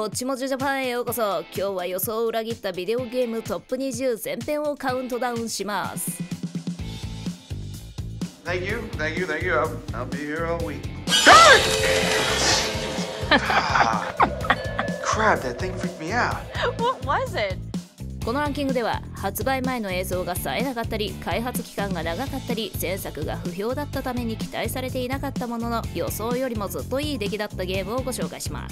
もちもちジャパンへようこそ。今日は予想を裏切ったビデオゲームトップ20前編をカウントダウンします。 Thank you. I'll be here all week. Crap, that thing freaked me out. What was it? このランキングでは発売前の映像が冴えなかったり、開発期間が長かったり、前作が不評だったために期待されていなかったものの、予想よりもずっといい出来だったゲームをご紹介します。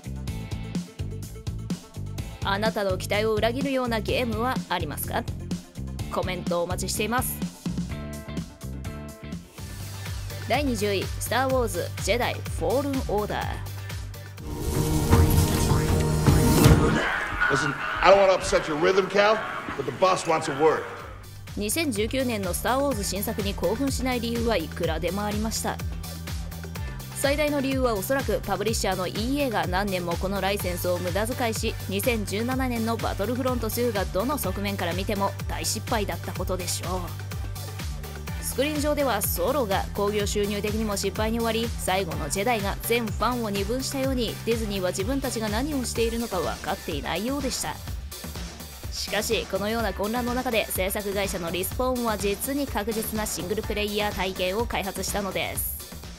あなたの期待を裏切るようなゲームはありますか？コメントお待ちしています。第20位、スター・ウォーズ・ジェダイ・フォールン・オーダー。 Listen, I don't want to upset your rhythm, Cal, but the boss wants a word. 2019年のスター・ウォーズ新作に興奮しない理由はいくらでもありました。最大の理由はおそらくパブリッシャーの EA が何年もこのライセンスを無駄遣いし、2017年のバトルフロント2がどの側面から見ても大失敗だったことでしょう。スクリーン上ではソロが興行収入的にも失敗に終わり、最後のジェダイが全ファンを二分したように、ディズニーは自分たちが何をしているのか分かっていないようでした。しかしこのような混乱の中で制作会社のリスポーンは実に確実なシングルプレイヤー体験を開発したのです。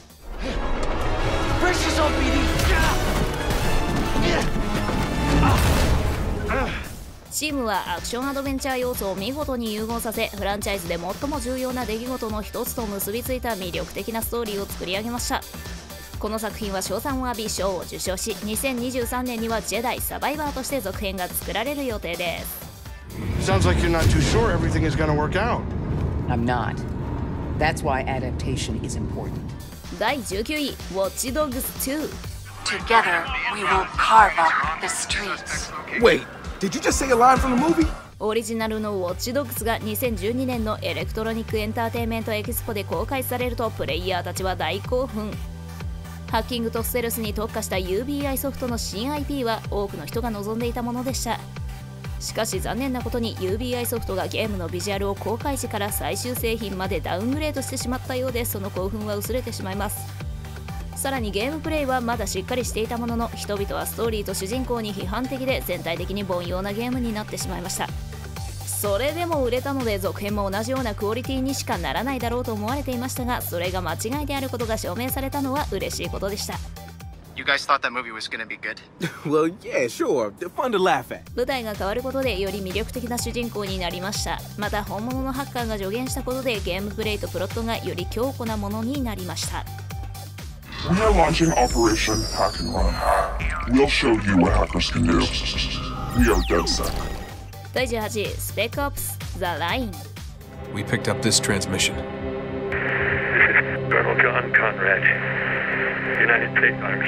チームはアクションアドベンチャー要素を見事に融合させ、フランチャイズで最も重要な出来事の一つと結びついた魅力的なストーリーを作り上げました。この作品は称賛を浴び賞を受賞し、2023年にはジェダイサバイバーとして続編が作られる予定です。 Sounds like you're not too sure everything is gonna work out. I'm not. That's why adaptation is important. 第19位、ウォッチドッグス2。 Together, we will carve up the streets. Wait.Did you just say a line from the movie? オリジナルのウォッチドッグスが2012年のエレクトロニックエンターテインメントエキスポで公開されると、プレイヤーたちは大興奮。ハッキングとステルスに特化した UBI ソフトの新 IP は多くの人が望んでいたものでした。しかし残念なことに UBI ソフトがゲームのビジュアルを公開時から最終製品までダウングレードしてしまったようで、その興奮は薄れてしまいます。さらにゲームプレイはまだしっかりしていたものの、人々はストーリーと主人公に批判的で全体的に凡庸なゲームになってしまいました。それでも売れたので続編も同じようなクオリティにしかならないだろうと思われていましたが、それが間違いであることが証明されたのは嬉しいことでした。 You guys thought that movie was gonna be good? Well, yeah, sure. They're fun to laugh at. 舞台が変わることでより魅力的な主人公になりました。また本物のハッカーが助言したことでゲームプレイとプロットがより強固なものになりました。 We are launching Operation Hack and Run. We'll show you what hackers can do. We are dead set. 第18位、スペックオプス・ザ・ライン。 We picked up this transmission. Colonel John Conrad, United States Army.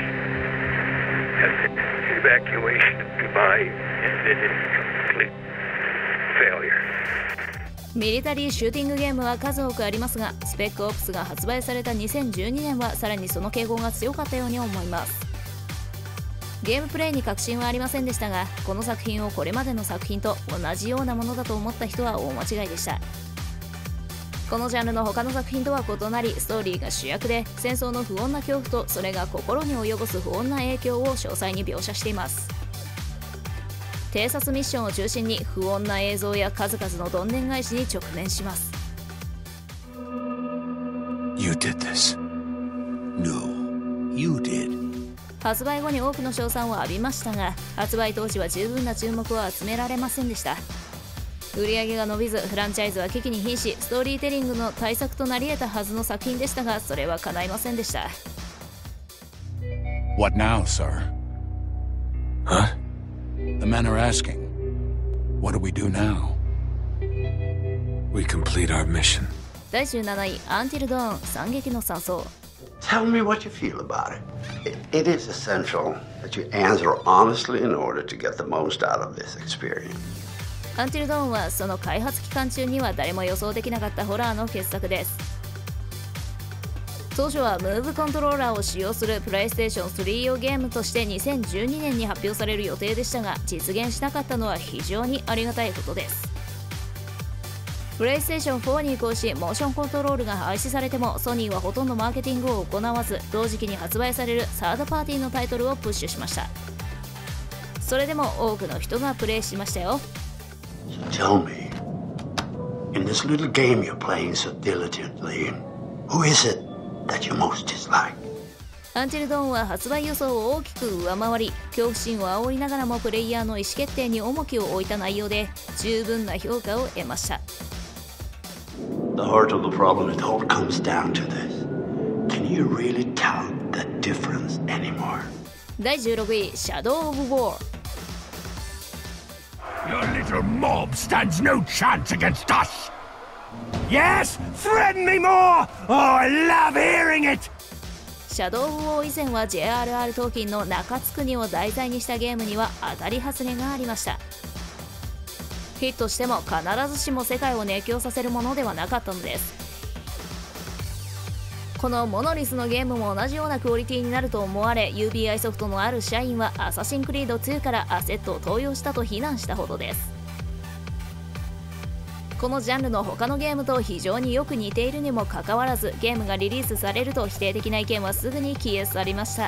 Evacuation of Dubai ended in complete failure. ミリタリーシューティングゲームは数多くありますが、スペックオプスが発売された2012年はさらにその傾向が強かったように思います。ゲームプレイに確信はありませんでしたが、この作品をこれまでの作品と同じようなものだと思った人は大間違いでした。このジャンルの他の作品とは異なり、ストーリーが主役で、戦争の不穏な恐怖とそれが心に及ぼす不穏な影響を詳細に描写しています。偵察ミッションを中心に不穏な映像や数々のどんでん返しに直面します。 You did this. No, you did. 発売後に多くの称賛を浴びましたが、発売当時は十分な注目を集められませんでした。売り上げが伸びず、フランチャイズは危機に瀕し、ストーリーテリングの対策となり得たはずの作品でしたが、それは叶いませんでした。 What now, sir? Huh? The men are asking. What do we do now? We complete our mission. 第17位、アンティルドーン、惨劇の山荘。 Tell me what you feel about it. It is essential that you answer honestly in order to get the most out of this experience. アンティルドーンはその開発期間中には誰も予想できなかったホラーの傑作です。当初はムーブコントローラーを使用するプレイステーション3用ゲームとして2012年に発表される予定でしたが、実現しなかったのは非常にありがたいことです。プレイステーション4に移行し、モーションコントロールが廃止されても、ソニーはほとんどマーケティングを行わず、同時期に発売されるサードパーティーのタイトルをプッシュしました。 それでも多くの人がプレイしましたよ。 Tell me, in this little game you're playing so diligently, who is it that you most dislike? アンティルドーンは発売予想を大きく上回り、恐怖心を煽りながらもプレイヤーの意思決定に重きを置いた内容で十分な評価を得ました。 The heart of the problem, it all comes down to this. Can you really tell the difference anymore? 第16位、シャドウ・オブ・ウォー。 Your little mob stands no chance against us! Yes? Threaten me more! Oh, I love hearing it! シャドウ・オブ・ウォー以前は J.R.R. トーキンの中津国を題材にしたゲームには当たり外れがありました。ヒットしても必ずしも世界を熱狂させるものではなかったのです。このモノリスのゲームも同じようなクオリティになると思われ、 UBI ソフトのある社員はアサシンクリード2からアセットを盗用したと非難したほどです。このジャンルの他のゲームと非常によく似ているにもかかわらず、ゲームがリリースされると否定的な意見はすぐに消え去りました。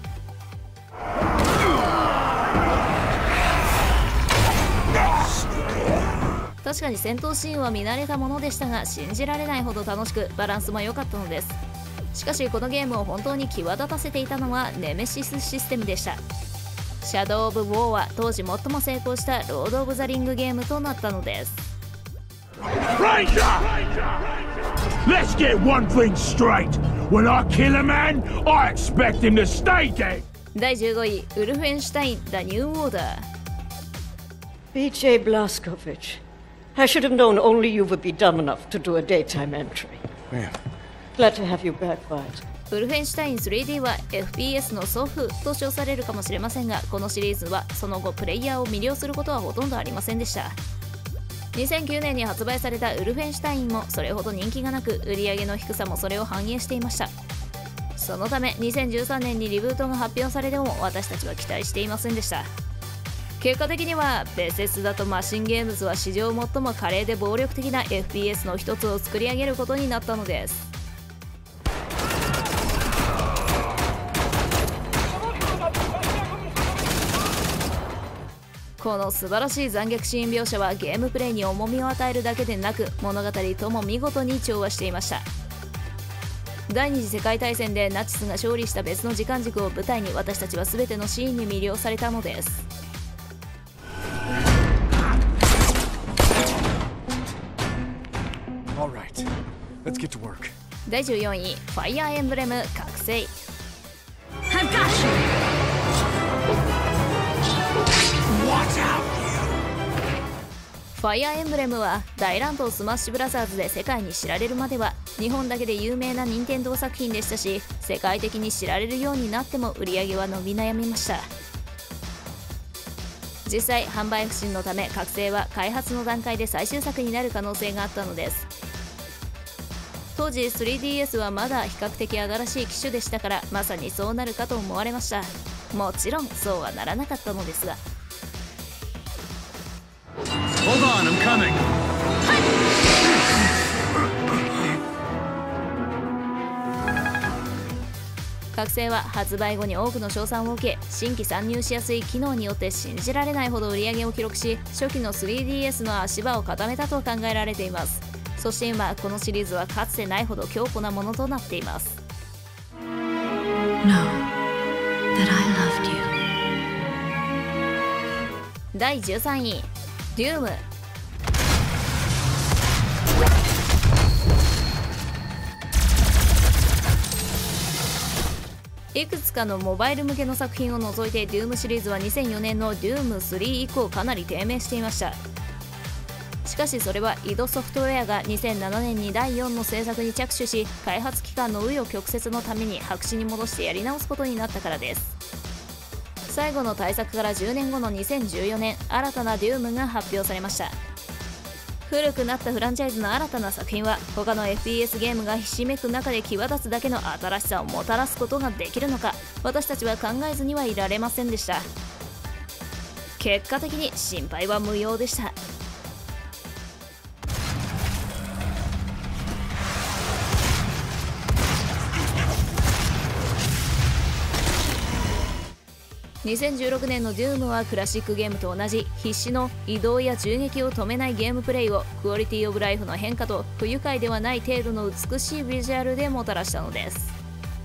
確かに戦闘シーンは見慣れたものでしたが、信じられないほど楽しくバランスも良かったのです。しかしこのゲームを本当に際立たせていたのはネメシスシステムでした。シャドウ・オブ・ウォーは当時最も成功したロード・オブ・ザ・リングゲームとなったのです。 Ranger! Let's get one thing straight. When I kill a man, I expect him to stay dead. 第15位、ウルフェンシュタイン・The New Order。 BJ Blazkowicz, I should have known only you would be dumb enough to do a daytime entry. Man. Glad to have you back, Wyatt. ウルフェンシュタイン 3D は FPS の祖父と称されるかもしれませんが、このシリーズはその後プレイヤーを魅了することはほとんどありませんでした。2009年に発売されたウルフェンシュタインもそれほど人気がなく、売り上げの低さもそれを反映していました。そのため2013年にリブートが発表されても私たちは期待していませんでした。結果的にはベセスダとマシンゲームズは史上最も華麗で暴力的な FPS の一つを作り上げることになったのです。この素晴らしい残虐シーン描写はゲームプレイに重みを与えるだけでなく、物語とも見事に調和していました。第二次世界大戦でナチスが勝利した別の時間軸を舞台に、私たちは全てのシーンに魅了されたのです。第14位、ファイアーエンブレム覚醒。ファイアーエンブレムは大乱闘スマッシュブラザーズで世界に知られるまでは日本だけで有名な任天堂作品でしたし、世界的に知られるようになっても売り上げは伸び悩みました。実際販売不振のため覚醒は開発の段階で最終作になる可能性があったのです。当時 3DS はまだ比較的新しい機種でしたから、まさにそうなるかと思われました。もちろんそうはならなかったのですが。 Hold on, I'm coming. 覚醒は発売後に多くの称賛を受け、新規参入しやすい機能によって信じられないほど売り上げを記録し、初期の 3DS の足場を固めたと考えられています。そして今このシリーズはかつてないほど強固なものとなっています。 Know that I loved you. 第13位、デューム。いくつかのモバイル向けの作品を除いてデュームシリーズは2004年のデューム3以降かなり低迷していました。しかしそれはイドソフトウェアが2007年に第4の制作に着手し、開発期間の紆余曲折のために白紙に戻してやり直すことになったからです。最後の大作から10年後の2014年、新たなデュームが発表されました。古くなったフランチャイズの新たな作品は他の FPS ゲームがひしめく中で際立つだけの新しさをもたらすことができるのか、私たちは考えずにはいられませんでした。結果的に心配は無用でした。 2016年の Doom はクラシックゲームと同じ必死の移動や銃撃を止めないゲームプレイをクオリティオブライフの変化と不愉快ではない程度の美しいビジュアルでもたらしたのです。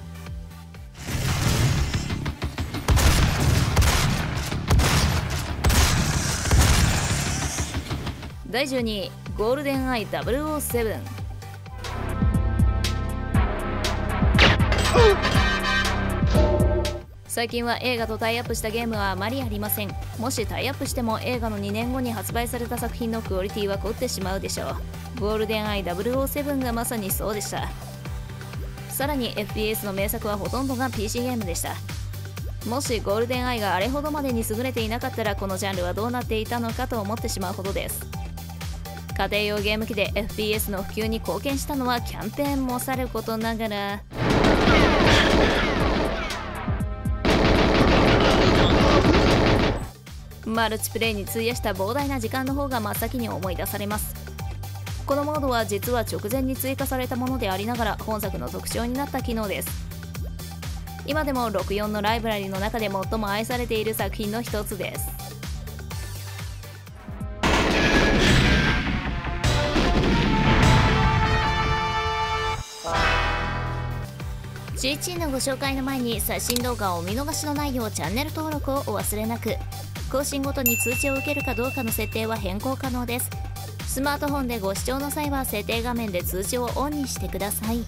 第12位ゴールデンアイ007。最近は映画とタイアップしたゲームはあまりありません。もしタイアップしても映画の2年後に発売された作品のクオリティは凝ってしまうでしょう。ゴールデンアイ007がまさにそうでした。さらに FPS の名作はほとんどが PC ゲームでした。もしゴールデンアイがあれほどまでに優れていなかったらこのジャンルはどうなっていたのかと思ってしまうほどです。家庭用ゲーム機で FPS の普及に貢献したのはキャンペーンもさることながらマルチプレイに費やした膨大な時間の方が真っ先に思い出されます。このモードは実は直前に追加されたものでありながら本作の特徴になった機能です。今でも64のライブラリの中で最も愛されている作品の一つです。11位のご紹介の前に最新動画をお見逃しのないようチャンネル登録をお忘れなく。更新ごとに通知を受けるかどうかの設定は変更可能です。スマートフォンでご視聴の際は設定画面で通知をオンにしてください。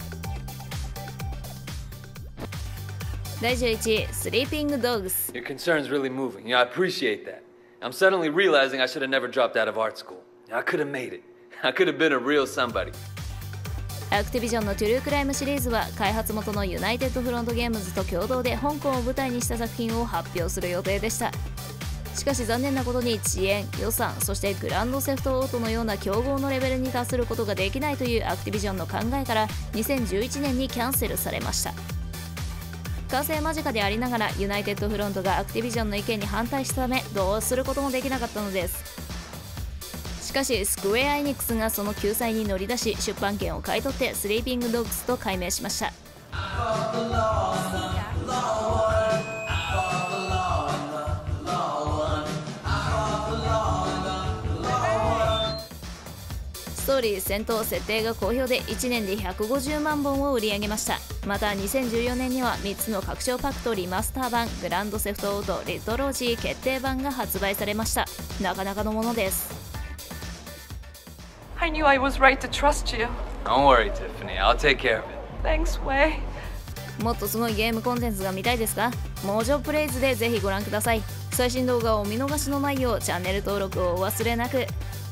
第11位スリーピングドッグス。 Your concern's really moving. I appreciate that. I'm suddenly realizing I should have never dropped out of art school. I could have made it. I could have been a real somebody. アクティビジョンのトゥルークライムシリーズは開発元のユナイテッドフロントゲームズと共同で香港を舞台にした作品を発表する予定でした。しかし残念なことに遅延、予算、そしてグランドセフトオートのような競合のレベルに達することができないというアクティビジョンの考えから2011年にキャンセルされました。完成間近でありながらユナイテッドフロントがアクティビジョンの意見に反対したためどうすることもできなかったのです。しかしスクエアエニックスがその救済に乗り出し出版権を買い取ってスリーピングドッグスと改名しました。ストーリー、戦闘、設定が好評で1年で150万本を売り上げました。また2014年には3つの拡張パックとリマスター版、グランドセフトオートリトロジー決定版が発売されました。なかなかのものです。 I knew I was right to trust you. Don't worry, Tiffany. I'll take care of it. Thanks, Wei. もっとすごいゲームコンテンツが見たいですか？モージョプレイズでぜひご覧ください。最新動画をお見逃しのないようチャンネル登録をお忘れなく。